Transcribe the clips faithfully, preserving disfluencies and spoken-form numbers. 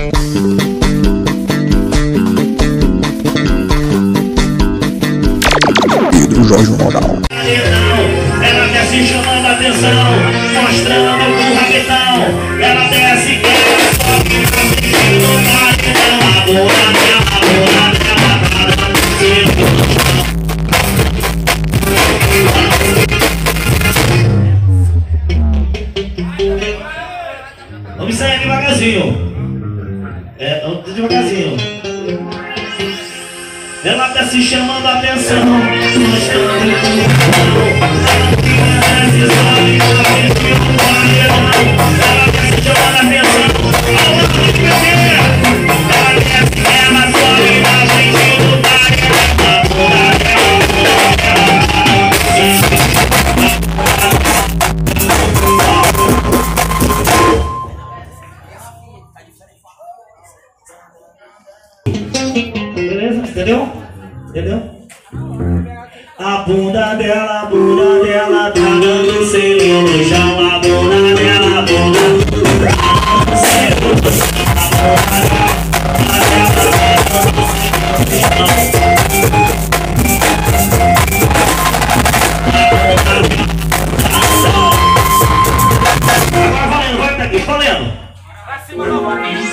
Pedro Jorge Moral. Ela desce chamando a atenção, mostrando o rabetão. Ela desce e quer só que tá sentindo o maridão. A bunda dela, a bunda dela, tá dando vamos sair devagarzinho. É, vamos devagarzinho. Ela tá se chamando a atenção, mostrando o ela desce, sobe, sobe, no paredão. Ela tá se chamando a atenção, ela desce, ela sobe, na frente do paredão. Beleza? Entendeu? Entendeu? A bunda dela, a bunda dela tá dando selinho no chão. A bunda dela, a bunda dela tá dando selinho no chão. Agora valendo, vai pra aqui, valendo. Pra cima novamente.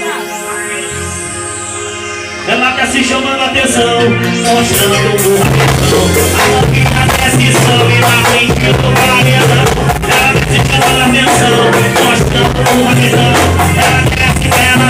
Ela tá se chamando a atenção, mostrando o rabetão. A boquinha desce e sobe na frente do paredão. Ela tá se chamando a atenção, mostrando o rabetão. Ela desce, ela